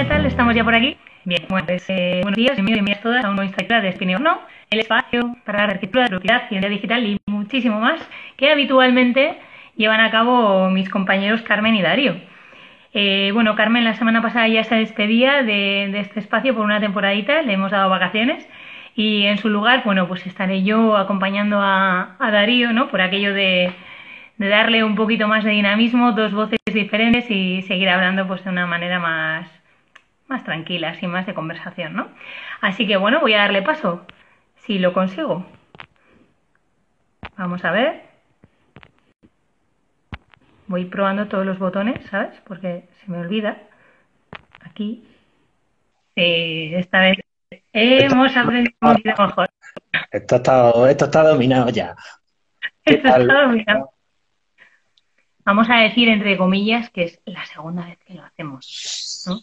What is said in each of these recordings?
tal? Estamos ya por aquí. Bien, bueno, pues buenos días, bienvenidas todas a un nuevo Instagram de Spin No, el espacio para la arquitectura, de propiedad, ciencia digital y muchísimo más que habitualmente llevan a cabo mis compañeros Carmen y Darío. Bueno, Carmen la semana pasada ya se despedía de este espacio por una temporadita, le hemos dado vacaciones y en su lugar, bueno, pues estaré yo acompañando a Darío, ¿no? Por aquello de darle un poquito más de dinamismo, dos voces diferentes y seguir hablando pues de una manera más tranquila, sin más de conversación, ¿no? Así que bueno, voy a darle paso, si lo consigo. Vamos a ver. Voy probando todos los botones, ¿sabes? Porque se me olvida. Aquí. Esta vez hemos aprendido un poquito mejor. Esto está dominado ya. Esto está dominado. Vamos a decir, entre comillas, que es la segunda vez que lo hacemos, ¿no?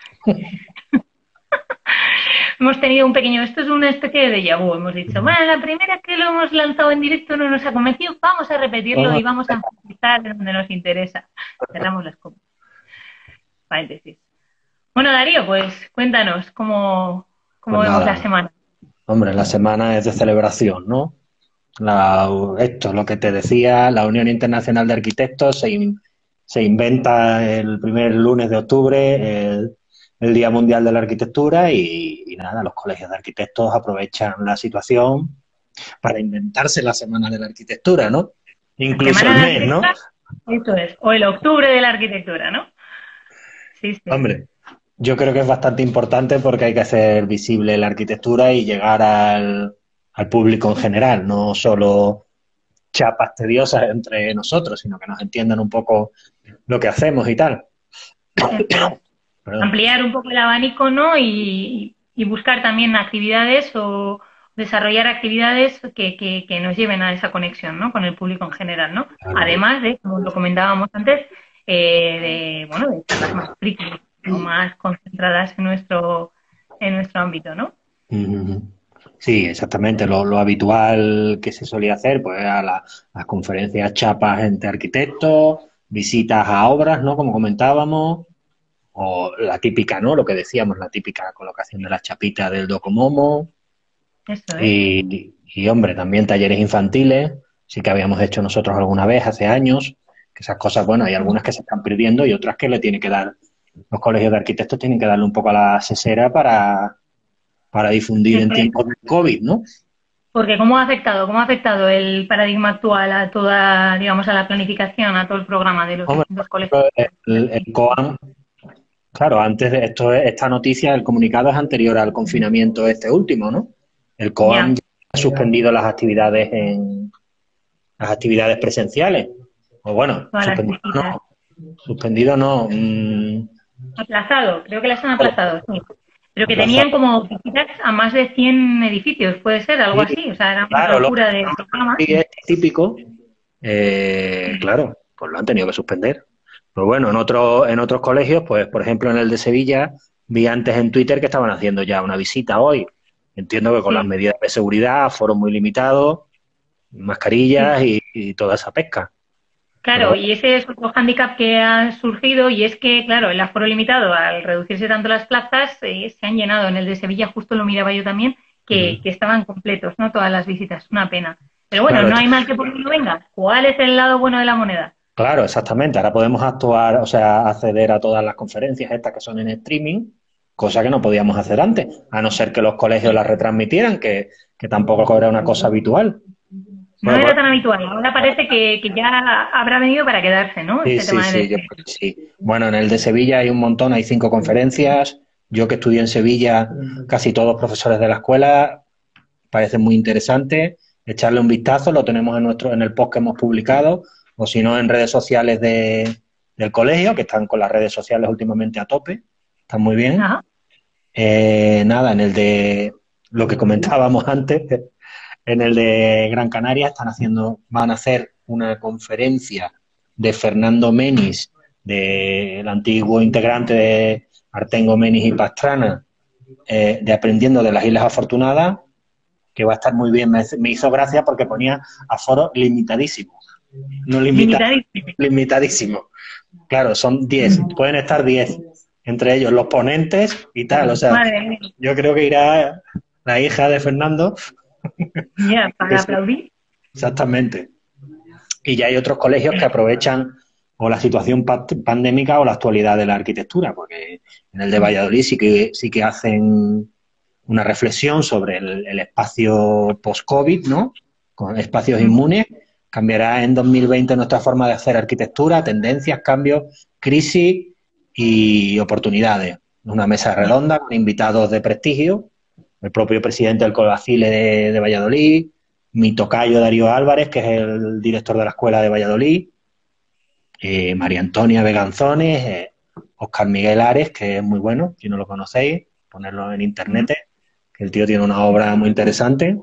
Hemos tenido un pequeño, esto es una especie de déjà vu, hemos dicho, bueno, la primera que lo hemos lanzado en directo no nos ha convencido, vamos a repetirlo y vamos a empezar donde nos interesa. Cerramos las copas. Paréntesis. Bueno, Darío, pues cuéntanos cómo vemos la semana. Hombre, la semana es de celebración, ¿no? Esto es lo que te decía, la Unión Internacional de Arquitectos se inventa el primer lunes de octubre el Día Mundial de la Arquitectura y nada, los colegios de arquitectos aprovechan la situación para inventarse la Semana de la Arquitectura, ¿no? Incluso el mes, ¿no? Eso es, o el octubre de la arquitectura, ¿no? Sí, sí. Hombre, yo creo que es bastante importante porque hay que hacer visible la arquitectura y llegar al público en general, no solo chapas tediosas entre nosotros, sino que nos entiendan un poco lo que hacemos y tal. Ampliar un poco el abanico, ¿no? Y buscar también actividades o desarrollar actividades que nos lleven a esa conexión, ¿no? Con el público en general, ¿no? Claro. Además de, como lo comentábamos antes, de charlas más frikis o más concentradas en nuestro ámbito, ¿no? Sí, exactamente. Lo habitual que se solía hacer, pues, a las conferencias chapas entre arquitectos, visitas a obras, ¿no? Como comentábamos, o la típica, ¿no? Lo que decíamos, la típica colocación de las chapitas del Docomomo. Eso es. Y, hombre, también talleres infantiles, sí que habíamos hecho nosotros alguna vez hace años, que esas cosas, bueno, hay algunas que se están perdiendo y otras que le tiene que dar, los colegios de arquitectos tienen que darle un poco a la sesera para difundir en tiempos de COVID, ¿no? Porque ¿cómo ha afectado el paradigma actual a toda, digamos, a la planificación, a todo el programa de los distintos colegios? El COAM, claro, antes de esta noticia, el comunicado es anterior al confinamiento este último, ¿no? El COAM ya ha suspendido las actividades presenciales. O bueno, suspendido no. Aplazado, creo que las han aplazado, sí. Pero que tenían como visitas a más de 100 edificios, ¿puede ser? Algo así, o sea, era una locura de programa. Sí, es típico, claro, pues lo han tenido que suspender. Pero bueno, en otros colegios, pues por ejemplo en el de Sevilla, vi antes en Twitter que estaban haciendo ya una visita hoy. Entiendo que con las medidas de seguridad, foros muy limitados, mascarillas y toda esa pesca. Claro, y ese es otro hándicap que ha surgido y es que, claro, el aforo limitado, al reducirse tanto las plazas, se han llenado. En el de Sevilla, justo lo miraba yo también, que estaban completos, ¿no? Todas las visitas, una pena. Pero bueno, claro, no hay mal que por no venga. ¿Cuál es el lado bueno de la moneda? Claro, exactamente. Ahora podemos actuar, o sea, acceder a todas las conferencias estas que son en streaming, cosa que no podíamos hacer antes, a no ser que los colegios las retransmitieran, que tampoco era una cosa habitual. No era tan habitual, ahora parece que ya habrá venido para quedarse, ¿no? Sí. Bueno, en el de Sevilla hay un montón, hay 5 conferencias. Yo que estudié en Sevilla, casi todos profesores de la escuela, parece muy interesante. Echarle un vistazo, lo tenemos en el post que hemos publicado, o si no en redes sociales del colegio, que están con las redes sociales últimamente a tope, están muy bien. Nada, en el de lo que comentábamos antes, en el de Gran Canaria van a hacer una conferencia de Fernando Menis, del antiguo integrante de Artengo Menis y Pastrana, de Aprendiendo de las Islas Afortunadas, que va a estar muy bien. Me hizo gracia porque ponía aforo limitadísimo. No limitadísimo. Claro, son 10, pueden estar 10 entre ellos los ponentes y tal. O sea, Madre mía. yo creo que irá la hija de Fernando. Ya, para aplaudir. Exactamente. Y ya hay otros colegios que aprovechan o la situación pandémica o la actualidad de la arquitectura, porque en el de Valladolid sí que hacen una reflexión sobre el espacio post-COVID, ¿no? Con espacios inmunes. Cambiará en 2020 nuestra forma de hacer arquitectura, tendencias, cambios, crisis y oportunidades. Una mesa redonda con invitados de prestigio, el propio presidente del Colbacile de Valladolid, mi tocayo Darío Álvarez, que es el director de la Escuela de Valladolid, María Antonia Veganzones, Óscar Miguel Ares, que es muy bueno, si no lo conocéis, ponerlo en internet, que el tío tiene una obra muy interesante.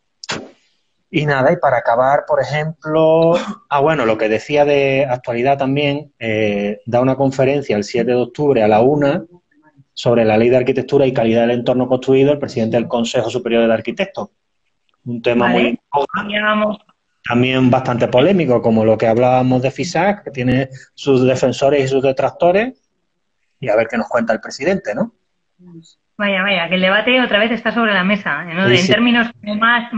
Y nada, y para acabar, por ejemplo, bueno, lo que decía de actualidad también, da una conferencia el 7 de octubre a la 1 sobre la Ley de Arquitectura y Calidad del Entorno Construido, el presidente del Consejo Superior de Arquitectos. Un tema muy también bastante polémico, como lo que hablábamos de FISAC, que tiene sus defensores y sus detractores, y a ver qué nos cuenta el presidente, ¿no? Vaya, que el debate otra vez está sobre la mesa, ¿no? Sí, en términos más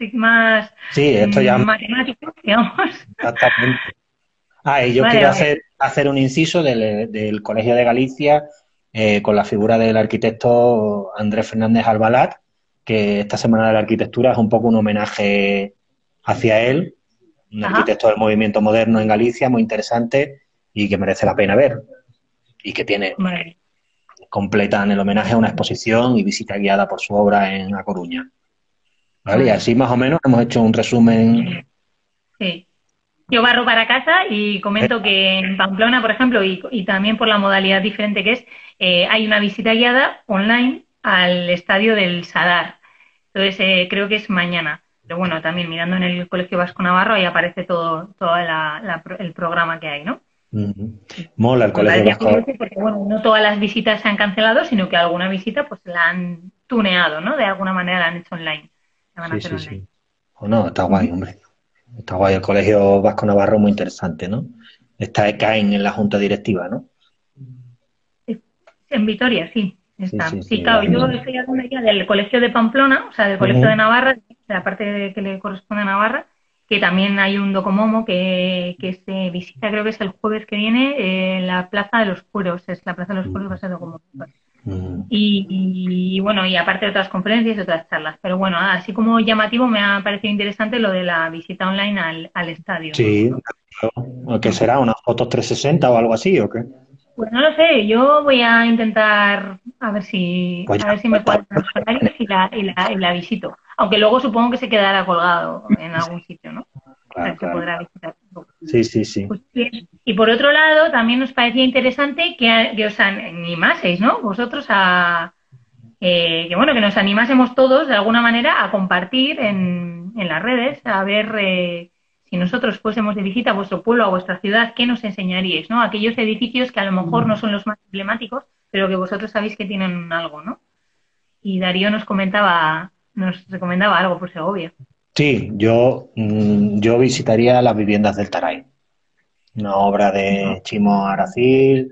sí, esto ya matemáticos, digamos. Exactamente. Y yo quiero hacer un inciso del Colegio de Galicia con la figura del arquitecto Andrés Fernández Albalat, que esta Semana de la Arquitectura es un poco un homenaje hacia él, un arquitecto del movimiento moderno en Galicia, muy interesante y que merece la pena ver. Y que tiene, completan el homenaje a una exposición y visita guiada por su obra en A Coruña. ¿Vale? Y así más o menos hemos hecho un resumen. Sí. Yo barro para casa y comento que en Pamplona, por ejemplo, y también por la modalidad diferente que es, hay una visita guiada online al estadio del Sadar. Entonces, creo que es mañana. Pero bueno, también mirando en el Colegio Vasco Navarro, ahí aparece todo el programa que hay, ¿no? Mola el Colegio Vasco. Porque, bueno, no todas las visitas se han cancelado, sino que alguna visita pues la han tuneado, ¿no? De alguna manera la han hecho online. La van a hacer online. Sí. No, está guay, hombre. Está guay. El Colegio Vasco Navarro muy interesante, ¿no? Está ECAIN en la junta directiva, ¿no? En Vitoria, sí. Está. Sí, claro, yo estoy hablando ya del Colegio de Pamplona, o sea, del Colegio de Navarra, de la parte que le corresponde a Navarra, que también hay un docomomo que se visita, creo que es el jueves que viene, la Plaza de los Puros. Es la Plaza de los Puros, va a ser docomomo. Y bueno, y aparte de otras conferencias y otras charlas. Pero bueno, así como llamativo me ha parecido interesante lo de la visita online al estadio. Sí, ¿qué será? ¿Unas fotos 360 o algo así o qué? Pues no lo sé, yo voy a intentar a ver si me cuadran los horarios y la visito. Aunque luego supongo que se quedará colgado en algún sitio, ¿no? Claro. Se podrá visitar. Sí. Pues bien. Y por otro lado, también nos parecía interesante que os animaseis, ¿no? Vosotros que nos animásemos todos de alguna manera a compartir en las redes, a ver si nosotros fuésemos de visita a vuestro pueblo, a vuestra ciudad, ¿qué nos enseñaríais, ¿no? Aquellos edificios que a lo mejor no son los más emblemáticos, pero que vosotros sabéis que tienen algo, ¿no? Y Darío nos recomendaba algo por Segovia. Sí, yo visitaría las viviendas del Taray, una obra de Chimo Aracil,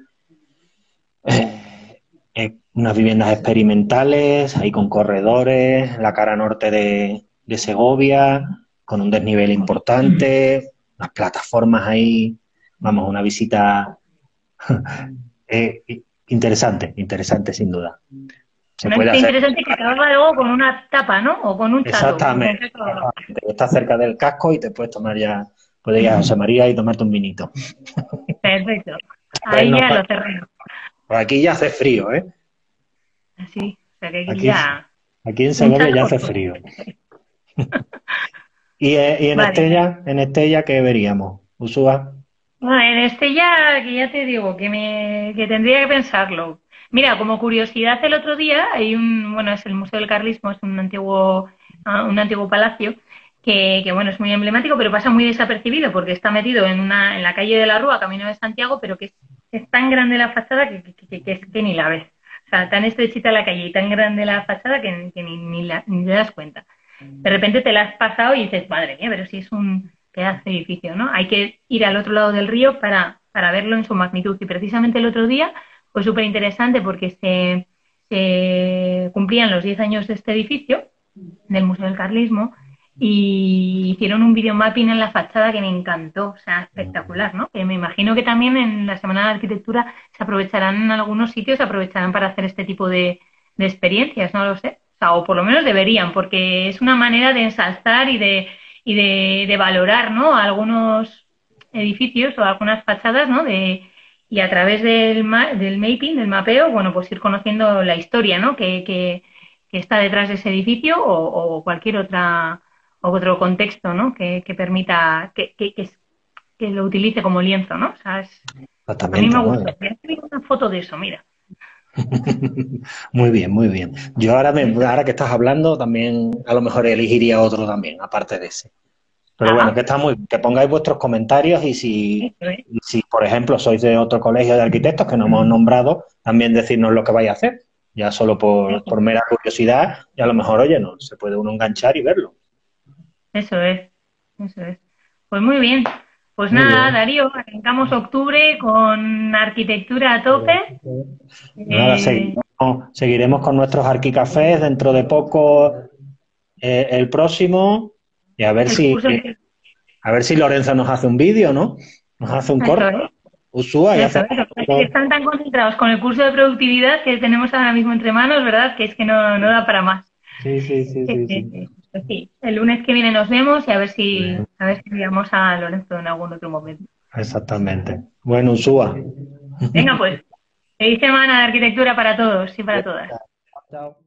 unas viviendas experimentales, ahí con corredores, la cara norte de Segovia, con un desnivel importante, unas plataformas ahí, vamos, una visita interesante sin duda. Interesante que acababa luego con una tapa, ¿no? O con un chato. Exactamente. Estás cerca del casco y te puedes tomar puedes ir a José María y tomarte un vinito. Perfecto. Ahí ya lo cerramos. Por aquí ya hace frío, ¿eh? Sí, o sea que aquí en Segovia ya hace frío. ¿Y en Estella qué veríamos? ¿Usúa? Bueno, en Estella, que ya te digo, que tendría que pensarlo. Mira, como curiosidad, el otro día hay es el Museo del Carlismo, es un antiguo palacio que es muy emblemático, pero pasa muy desapercibido porque está metido en la calle de la Rúa, camino de Santiago, pero que es tan grande la fachada que ni la ves. O sea, tan estrechita la calle y tan grande la fachada que ni te das cuenta. De repente te la has pasado y dices, madre mía, pero si es un pedazo de edificio, ¿no? Hay que ir al otro lado del río para verlo en su magnitud. Y precisamente el otro día fue súper interesante porque se cumplían los 10 años de este edificio, del Museo del Carlismo, y hicieron un videomapping en la fachada que me encantó, o sea, espectacular, ¿no? Que me imagino que también en la Semana de Arquitectura se aprovecharán en algunos sitios, se aprovecharán para hacer este tipo de experiencias, no lo sé. O sea, o por lo menos deberían, porque es una manera de ensalzar y de valorar, ¿no? Algunos edificios o algunas fachadas, ¿no? Y a través del mapping, del mapeo, bueno, pues ir conociendo la historia, ¿no? Que está detrás de ese edificio o cualquier otro contexto, ¿no? Que permita que lo utilice como lienzo, ¿no? O sea, a mí Exactamente, me ¿no? gusta. Voy a subir una foto de eso, mira. Muy bien, muy bien. Yo ahora que estás hablando, también a lo mejor elegiría otro también, aparte de ese. Pero bueno, que Ah, está muy bien. Que pongáis vuestros comentarios eso es. y si, por ejemplo, sois de otro colegio de arquitectos que no hemos nombrado, también decirnos lo que vais a hacer. Ya solo por mera curiosidad, y a lo mejor, oye, no, se puede uno enganchar y verlo. Eso es, eso es. Pues muy bien. Pues Muy nada, bien. Darío, arrancamos octubre con arquitectura a tope. Nada, Eh, seguiremos con nuestros arquicafés dentro de poco, el próximo, y el curso, a ver si Lorenzo nos hace un vídeo, ¿no? Nos hace un eso corto. es, Usúa y eso hace. es. Parece que están tan concentrados con el curso de productividad que tenemos ahora mismo entre manos, ¿verdad? Que es que no da para más. Sí, sí, sí, sí, sí. Pues sí, el lunes que viene nos vemos y a ver si enviamos a Lorenzo en algún otro momento. Exactamente. Bueno, Usúa. Venga, pues, feliz semana de arquitectura para todos y para todas. Chao.